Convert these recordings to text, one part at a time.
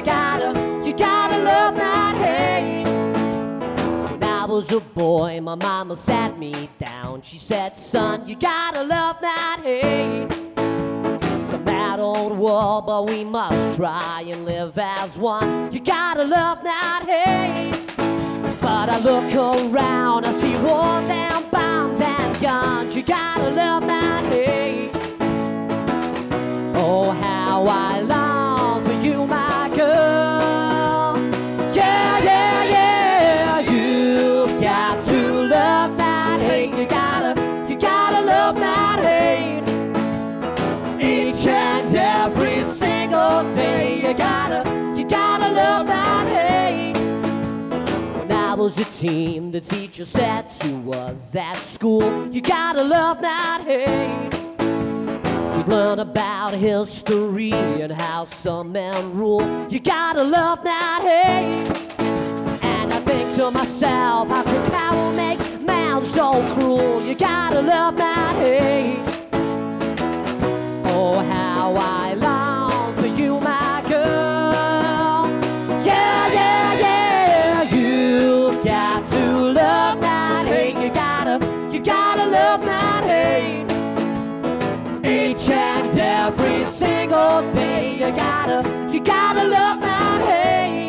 You gotta love, not hate. When I was a boy, my mama sat me down. She said, son, you gotta love, not hate. It's a mad old world, but we must try and live as one. You gotta love, not hate. But I look around, I see wars and bombs and guns. You gotta love, not hate. Oh, how I long for you, my girl. Yeah, yeah, yeah. You've got to love, not hate. You gotta love, not hate. Each and every single day. You gotta love, not hate. When I was a teen, the teacher said to us at school, you gotta love, not hate. We'd learn about history and how some men rule. You gotta love, not hate. And I think to myself, how could power make man so cruel? You gotta love, not hate. Oh, how I long for you, my girl. Yeah, yeah, yeah. You've got to love, not hate. You gotta love, not hate. Each and every single day. You gotta love, not hate.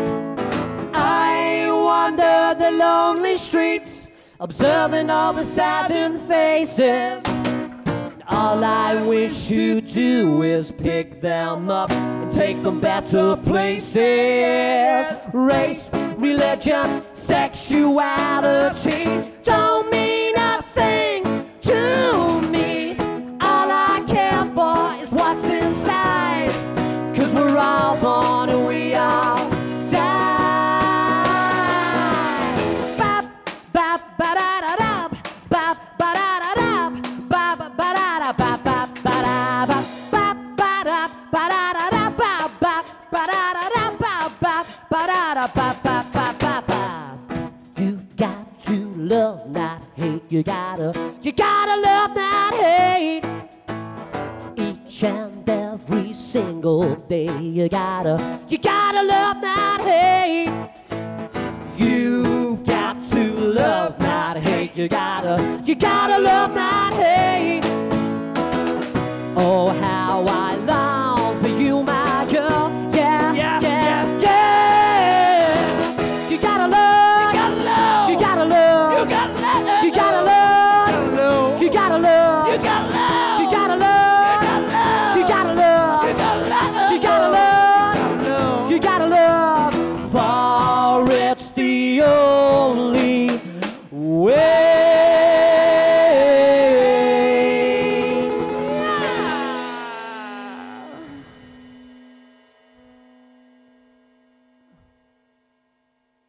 I wander the lonely streets, observing all the saddened faces. All I wish to do is pick them up and take them better places. Race, religion, sexuality don't mean a thing to me. All I care for is what's inside, 'cause we're all born and we all die. Bop, bop, ba-da-da-da, bop, ba-da-da-da, bop, ba-da-da, bop, bop, ba-da, bop, bop, ba-da, ba-da-da-da, bop, bop, ba-da-da-da, bop, bop, ba-da-da, bop, bop, bop, bop, bop. You've got to love, not hate. You gotta love, not hate. Each and every single day. You gotta love, not hate. You've got to love, not hate. You gotta love, not hate.